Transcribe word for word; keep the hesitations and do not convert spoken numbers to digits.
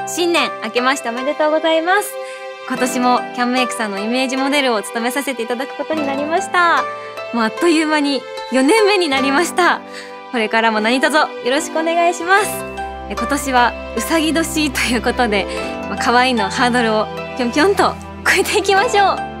新年明けましておめでとうございます。今年もキャンメイクさんのイメージモデルを務めさせていただくことになりました。もうあっという間によねんめになりました。これからも何卒よろしくお願いします。今年はうさぎ年ということで、まあ、可愛いのハードルをぴょんぴょんと超えていきましょう。